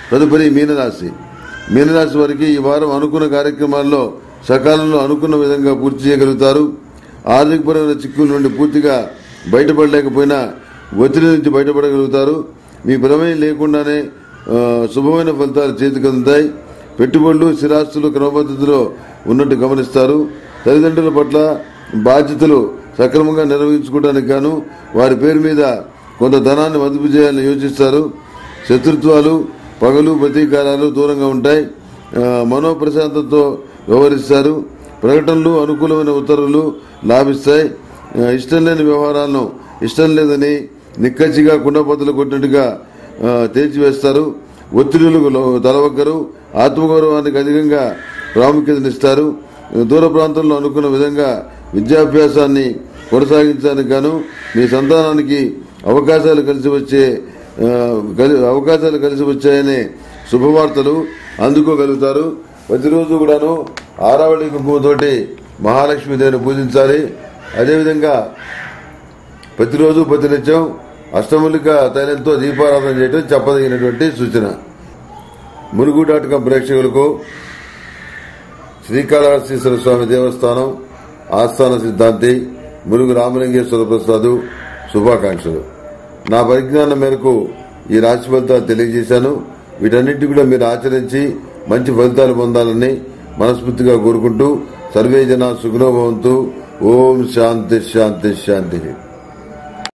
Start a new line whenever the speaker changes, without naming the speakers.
తదుపరి మీనరాశి. మీనరాశి వారికి ఈ వారం అనుకున్న కార్యక్రమాల్లో సకాలంలో అనుకున్న విధంగా పూర్తి చేయగలుగుతారు. ఆర్థికపరమైన చిక్కుల నుండి పూర్తిగా బయటపడలేకపోయినా ఒత్తిడి నుంచి బయటపడగలుగుతారు. మీ ప్రమేయం లేకుండానే శుభమైన ఫలితాలు చేతికి అందుతాయి. పెట్టుబడులు స్థిరాస్తులు క్రమపద్ధతిలో ఉన్నట్టు గమనిస్తారు. తల్లిదండ్రుల పట్ల బాధ్యతలు సక్రమంగా నిర్వహించుకోవడానికి గాను వారి పేరు మీద కొంత ధనాన్ని మదుపు చేయాలని యోచిస్తారు. శత్రుత్వాలు పగలు ప్రతీకారాలు దూరంగా ఉంటాయి. మనోప్రశాంతతో వ్యవహరిస్తారు. ప్రకటనలు అనుకూలమైన ఉత్తర్వులు లాభిస్తాయి. ఇష్టం లేని వ్యవహారాలను ఇష్టం లేదని నిక్కచ్చిగా కుండపొద్దలు కొట్టినట్టుగా తేల్చివేస్తారు. ఒత్తిడులకు తలవగ్గరు. ఆత్మగౌరవానికి అధికంగా ప్రాముఖ్యతనిస్తారు. దూర ప్రాంతంలో అనుకున్న విధంగా విద్యాభ్యాసాన్ని కొనసాగించడానికి గాను మీ సంతానానికి అవకాశాలు కలిసి వచ్చాయనే శుభవార్తలు అందుకోగలుగుతారు. ప్రతిరోజు కూడాను ఆరావళి కుంకుమతోటి మహాలక్ష్మీదేవిని పూజించాలి. అదేవిధంగా ప్రతిరోజు ప్రతినిత్యం అష్టములిక తైలంతో దీపారాధన చేయడం చెప్పదగినటువంటి సూచన. ములుగు.com ప్రేక్షకులకు శ్రీకాళహస్తీశ్వర స్వామి దేవస్థానం ఆస్థాన సిద్ధాంతి ములుగు రామలింగేశ్వర ప్రసాద్ శుభాకాంక్షలు. నా పరిజ్ఞానం మేరకు ఈ రాశి ఫలితాలు తెలియజేశాను. వీటన్నిటి కూడా మీరు ఆచరించి మంచి ఫలితాలు పొందాలని మనస్ఫూర్తిగా కోరుకుంటూ సర్వే జనా సుఖినో భవంతు. ఓం శాంతి శాంతి శాంతి.